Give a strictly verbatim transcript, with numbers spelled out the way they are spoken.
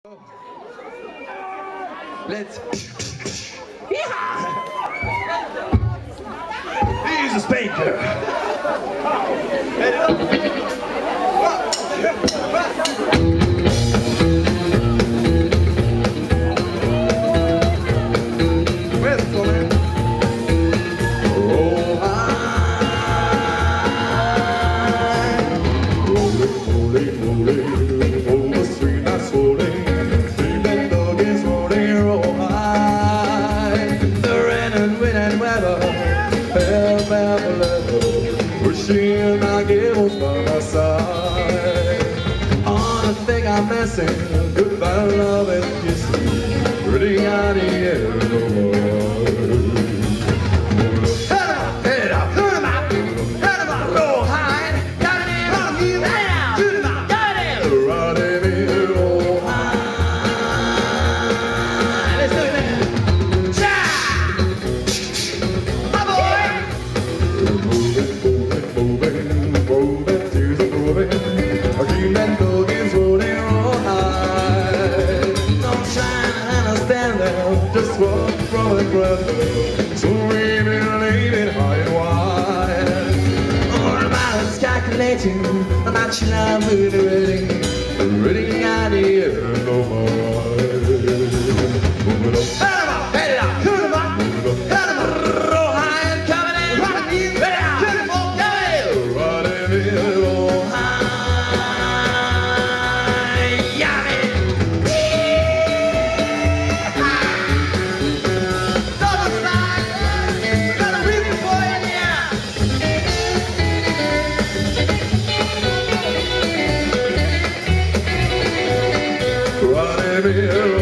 Let's. He's a spanker. Where's it going? Oh, I rolling, rolling, rolling, oh, the street that's rolling. Wishing I gave us by my side. On a thing I'm missing, goodbye love and kissing, pretty out the air no more. Head up, head up, head up, head up, roll high, got it in, roll heel, head out, shoot him out, got it in, run him in, roll high. Let's do it then. Just walk from the ground, so leave it, leave it high and wide. All about is calculating, about your love, really, really, really got the air no more. Head him up, head it up, head him up, head him up, roll high and coming in, running in, head out, head him up, coming in, running in, roll high, yummy. Running